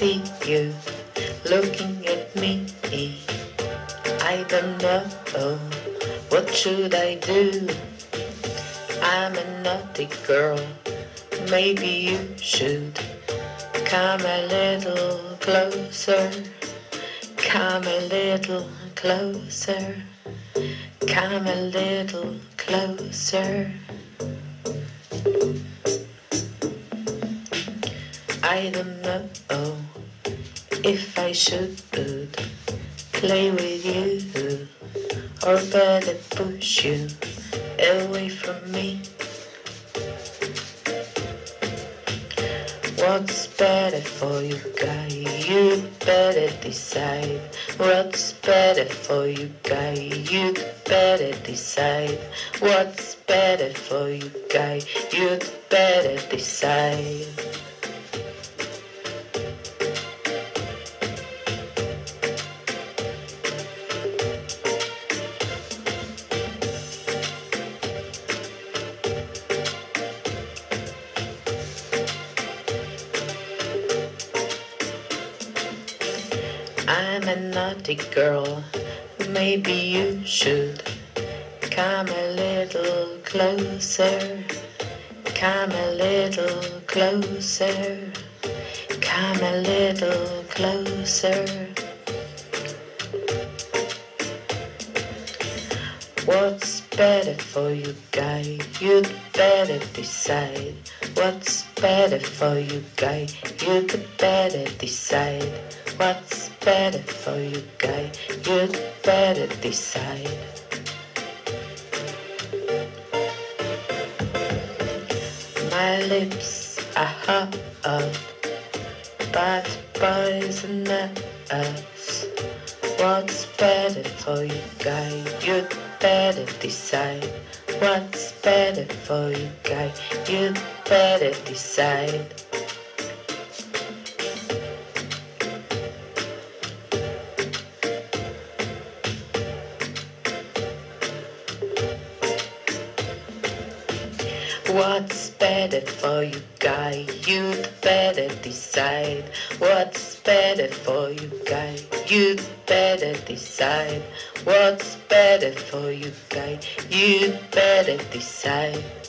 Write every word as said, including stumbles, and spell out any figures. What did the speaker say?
see you looking at me. I don't know, what should I do? I'm a naughty girl, maybe you should come a little closer, come a little closer, come a little closer. I don't know if I should play with you or better push you away from me. What's better for you, guy? You better decide. What's better for you, guy? You better decide. What's better for you, guy? You better decide. I'm a naughty girl, maybe you should come a little closer, come a little closer, come a little closer. What's better for you, guy? You'd better decide. What's better for you, guy? You'd better decide. What's better for you, guy? You'd better decide. My lips are hot, but poison us. What's better for you, guy? You'd better decide. What's better for you, guy? You'd better decide. What's better for you, guy? You'd better decide. What's better for you, guy? You'd better decide. What's better for you, guy? You'd better decide.